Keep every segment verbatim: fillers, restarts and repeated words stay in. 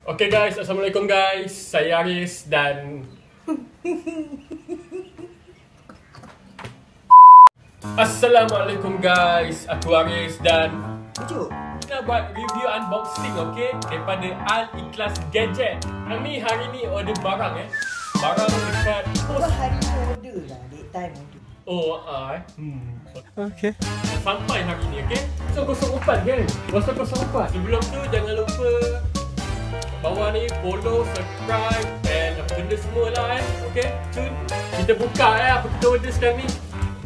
Okay guys, Assalamualaikum guys. Saya Aris dan Assalamualaikum guys. Aku Aris dan Pucuk. Kita buat review unboxing, okay, daripada Al-Ikhlas Gadget. Kami hari ni order barang eh. Barang dekat Apa hari ni order lah, date time order. Oh, ah, eh. Hmm. Okay. Sampai hari ni, okay? kosong kosong empat kan? kosong kosong empat. Sebelum tu jangan lupa bawah ni follow, subscribe and apa benda semua lah eh. Okay? Cun. Kita buka eh apa kita order sekarang ni.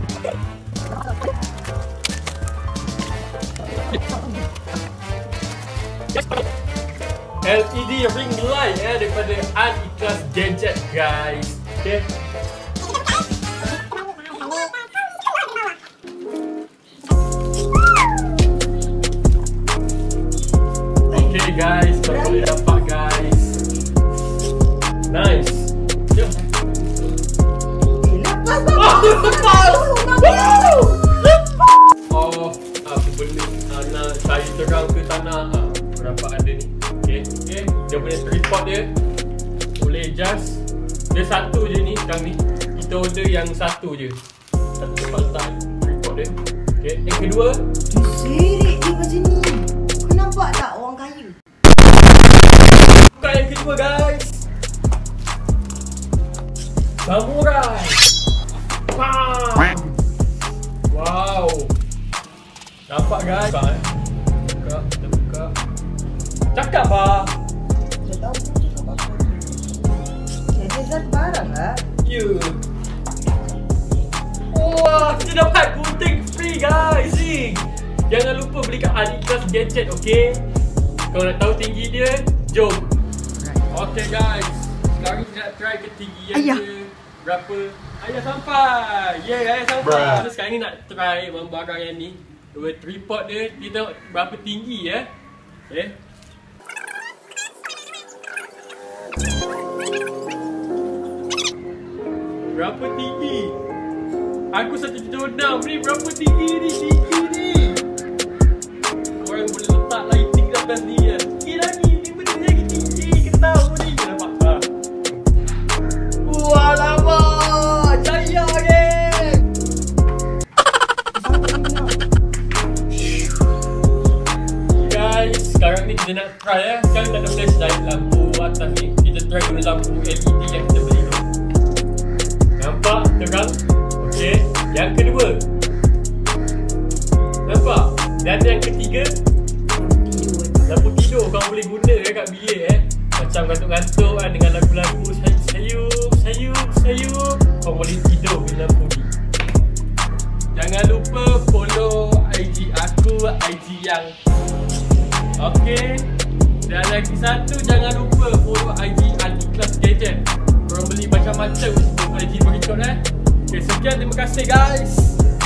L E D ring light eh daripada Al-Ikhlas Gadget guys. Okay? Okay guys, kau boleh dapat guys. Nice. Jom. Eh, lepas bang. Oh, lepas. Wow. Oh, apa benda nak saya terang ke tanah ah. Berapa ada ni. Okay, okay. Dia punya tripod dia boleh adjust. Dia satu je ni sekarang ni. Kita order yang satu je. Satu tempat letak tripod dia. Okay, yang kedua. Serik dia macam ni. Kau nampak tak orang kaya? Buka yang kedua guys. Samurai. Bam. Wow. Nampak guys. Buka, eh. buka, kita buka. Cakap bah. Saya tahu pun cakap apa. Saya satu barang lah. Ya. Yeah. Wah, kita dapat gunting free guys. Jangan lupa beli kat Al-Ikhlas Gadget, okay? Kalau nak tahu tinggi dia, jom. Okay guys, sekarang kita nak try ketinggian Ayah. dia berapa. Ayah sampai. Yeah, ayah sampai. So, sekarang ni nak try barang yang ni. Dua tripod dia, dia tengok berapa tinggi ya. Okay. Berapa tinggi? Aku satu juta enam ni, berapa tinggi ni? Tinggi ni. Orang boleh letak lighting kat atas ni ya. Tinggi lagi, ni benda lagi tinggi. Kita tahu ni. Nampak tak? Wah lama. Jaya geng. Guys, sekarang ni kita nak try ya. Sekarang tak ada flashlight, lampu atas ni. Kita try guna lampu L E D yang kita beli tu. Nampak? Terang? Okay. Yang kedua. Nampak? Dan yang ketiga, lampu tidur kau boleh guna eh, kat bilik eh. Macam ngantuk-ngantuk kan dengan lagu-lagu sayup, sayup, sayup. Kau boleh tidur dengan lampu ni. Jangan lupa follow I G aku, I G yang okay. Dan lagi satu, jangan lupa follow I G Al-Ikhlas Gadget. Korang beli macam-macam untuk I G berikut eh. Okay, sekian, terima kasih guys.